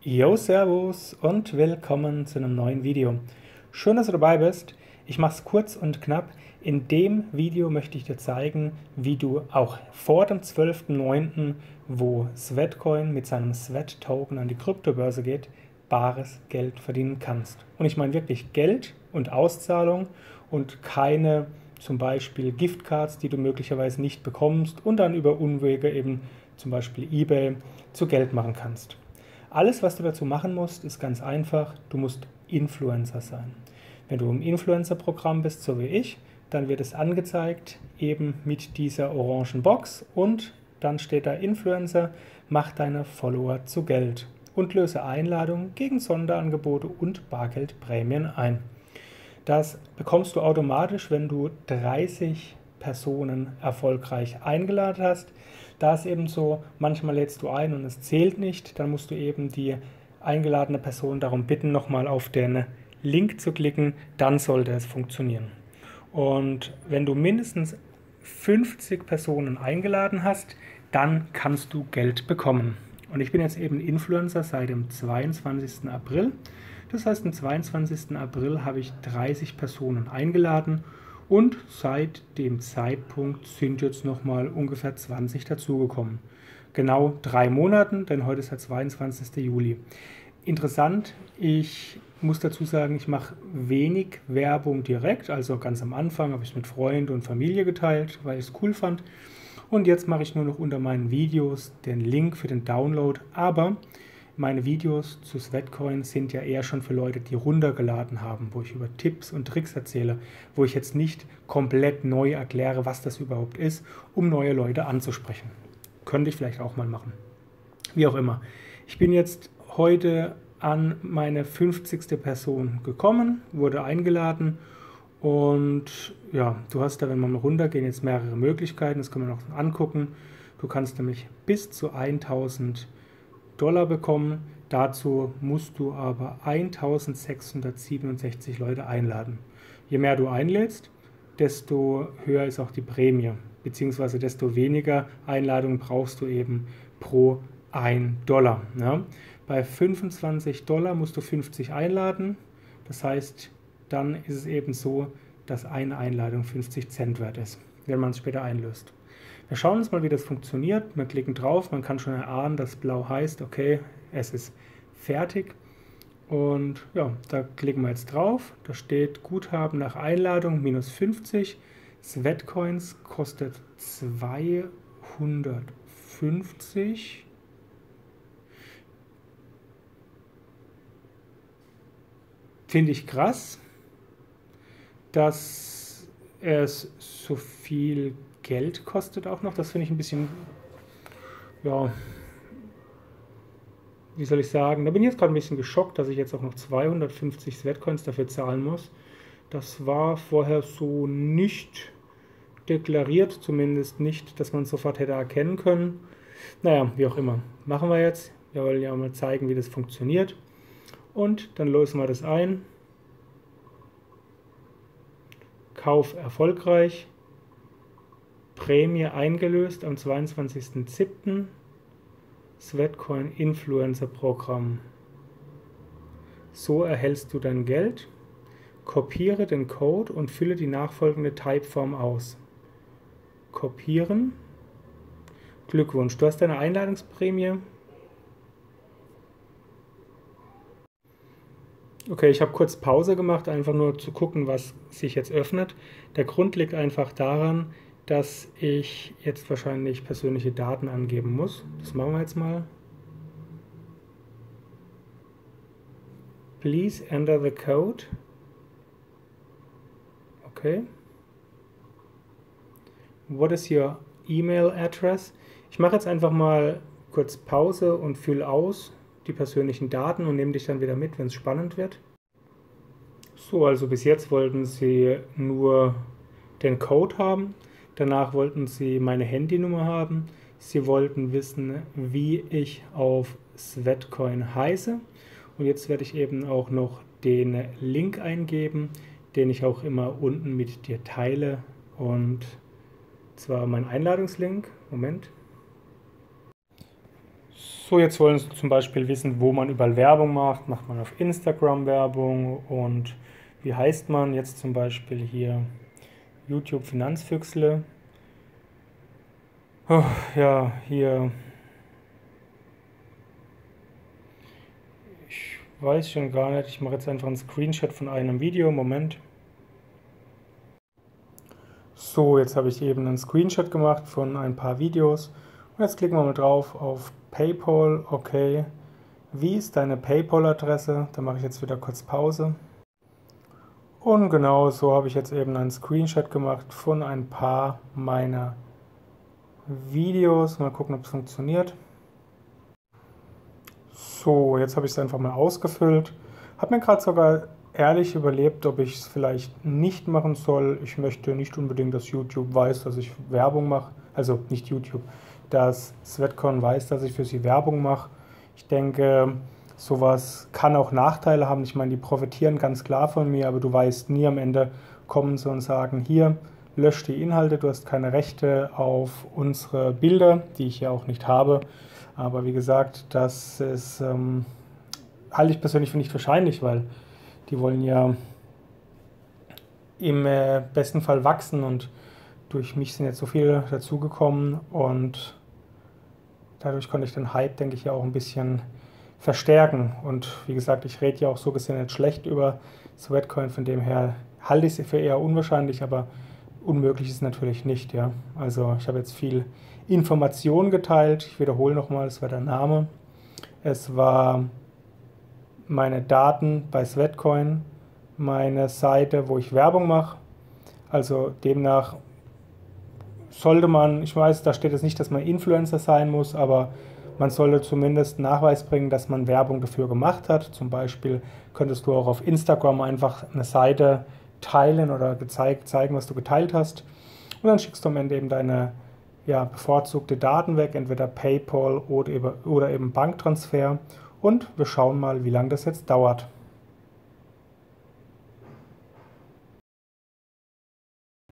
Yo, Servus und willkommen zu einem neuen Video. Schön, dass du dabei bist. Ich mache es kurz und knapp. In dem Video möchte ich dir zeigen, wie du auch vor dem 12.09., wo Svetcoin mit seinem Svet-Token an die Kryptobörse geht, bares Geld verdienen kannst. Und ich meine wirklich Geld und Auszahlung und keine zum Beispiel Giftcards, die du möglicherweise nicht bekommst und dann über Umwege eben zum Beispiel eBay zu Geld machen kannst. Alles, was du dazu machen musst, ist ganz einfach. Du musst Influencer sein. Wenn du im Influencer-Programm bist, so wie ich, dann wird es angezeigt, eben mit dieser orangen Box und dann steht da Influencer, mach deine Follower zu Geld und löse Einladungen gegen Sonderangebote und Bargeldprämien ein. Das bekommst du automatisch, wenn du 30 Personen erfolgreich eingeladen hast. Da ist eben so, manchmal lädst du ein und es zählt nicht, dann musst du eben die eingeladene Person darum bitten, nochmal auf den Link zu klicken, dann sollte es funktionieren. Und wenn du mindestens 50 Personen eingeladen hast, dann kannst du Geld bekommen. Und ich bin jetzt eben Influencer seit dem 22. April. Das heißt, am 22. April habe ich 30 Personen eingeladen und seit dem Zeitpunkt sind jetzt nochmal ungefähr 20 dazugekommen. Genau 3 Monaten, denn heute ist der 22. Juli. Interessant, ich muss dazu sagen, ich mache wenig Werbung direkt, also ganz am Anfang habe ich es mit Freunden und Familie geteilt, weil ich es cool fand. Und jetzt mache ich nur noch unter meinen Videos den Link für den Download, aber meine Videos zu Svetcoin sind ja eher schon für Leute, die runtergeladen haben, wo ich über Tipps und Tricks erzähle, wo ich jetzt nicht komplett neu erkläre, was das überhaupt ist, um neue Leute anzusprechen. Könnte ich vielleicht auch mal machen. Wie auch immer. Ich bin jetzt heute an meine 50. Person gekommen, wurde eingeladen und ja, du hast da, wenn wir mal runtergehen, jetzt mehrere Möglichkeiten, das können wir noch angucken. Du kannst nämlich bis zu 1000 Dollar bekommen. Dazu musst du aber 1667 Leute einladen. Je mehr du einlädst, desto höher ist auch die Prämie, beziehungsweise desto weniger Einladungen brauchst du eben pro 1 Dollar. Ja? Bei 25 Dollar musst du 50 einladen. Das heißt, dann ist es eben so, dass eine Einladung 50 Cent wert ist, wenn man es später einlöst. Wir schauen uns mal, wie das funktioniert. Wir klicken drauf, man kann schon erahnen, dass blau heißt, okay, es ist fertig. Und ja, da klicken wir jetzt drauf. Da steht Guthaben nach Einladung minus 50. Svetcoins kostet 250. Finde ich krass, dass es so viel Geld kostet auch noch. Das finde ich ein bisschen, ja, wie soll ich sagen, da bin ich jetzt gerade ein bisschen geschockt, dass ich jetzt auch noch 250 Svetcoins dafür zahlen muss. Das war vorher so nicht deklariert, zumindest nicht, dass man es sofort hätte erkennen können. Naja, wie auch immer. Machen wir jetzt. Wir wollen ja mal zeigen, wie das funktioniert. Und dann lösen wir das ein. Kauf erfolgreich. Prämie eingelöst am 22.07. Svetcoin Influencer Programm. So erhältst du dein Geld. Kopiere den Code und fülle die nachfolgende Typeform aus. Kopieren. Glückwunsch, du hast deine Einladungsprämie. Okay, ich habe kurz Pause gemacht, einfach nur zu gucken, was sich jetzt öffnet. Der Grund liegt einfach daran, dass ich jetzt wahrscheinlich persönliche Daten angeben muss. Das machen wir jetzt mal. Please enter the code. Okay. What is your email address? Ich mache jetzt einfach mal kurz Pause und fülle aus die persönlichen Daten und nehme dich dann wieder mit, wenn es spannend wird. So, also bis jetzt wollten Sie nur den Code haben. Danach wollten Sie meine Handynummer haben. Sie wollten wissen, wie ich auf Svetcoin heiße. Und jetzt werde ich eben auch noch den Link eingeben, den ich auch immer unten mit dir teile. Und zwar mein Einladungslink. Moment. So, jetzt wollen Sie zum Beispiel wissen, wo man überall Werbung macht. Macht man auf Instagram Werbung und wie heißt man jetzt zum Beispiel hier YouTube Finanzfüchsle. Oh, ja, hier. Ich weiß schon gar nicht. Ich mache jetzt einfach einen Screenshot von einem Video. Moment. So, jetzt habe ich eben einen Screenshot gemacht von ein paar Videos. Und jetzt klicken wir mal drauf auf PayPal. Okay. Wie ist deine PayPal-Adresse? Da mache ich jetzt wieder kurz Pause. Und genau so habe ich jetzt eben einen Screenshot gemacht von ein paar meiner Videos. Mal gucken, ob es funktioniert. So, jetzt habe ich es einfach mal ausgefüllt. Habe mir gerade sogar ehrlich überlegt, ob ich es vielleicht nicht machen soll. Ich möchte nicht unbedingt, dass YouTube weiß, dass ich Werbung mache. Also nicht YouTube, dass Svetcoin weiß, dass ich für sie Werbung mache. Ich denke, sowas kann auch Nachteile haben. Ich meine, die profitieren ganz klar von mir, aber du weißt nie, am Ende kommen sie und sagen, hier, lösch die Inhalte, du hast keine Rechte auf unsere Bilder, die ich ja auch nicht habe. Aber wie gesagt, das ist, halte ich persönlich für nicht wahrscheinlich, weil die wollen ja im besten Fall wachsen und durch mich sind jetzt so viele dazugekommen und dadurch konnte ich den Hype, denke ich, ja auch ein bisschen verstärken. Und wie gesagt, ich rede ja auch so gesehen nicht schlecht über Svetcoin, von dem her halte ich es für eher unwahrscheinlich, aber unmöglich ist es natürlich nicht. Ja. Also ich habe jetzt viel Information geteilt. Ich wiederhole nochmal, es war der Name. Es war meine Daten bei Svetcoin, meine Seite, wo ich Werbung mache. Also demnach sollte man, ich weiß, da steht jetzt nicht, dass man Influencer sein muss, aber man sollte zumindest Nachweis bringen, dass man Werbung dafür gemacht hat. Zum Beispiel könntest du auch auf Instagram einfach eine Seite teilen oder zeigen, was du geteilt hast. Und dann schickst du am Ende eben deine bevorzugte Daten weg, entweder PayPal oder eben Banktransfer. Und wir schauen mal, wie lange das jetzt dauert.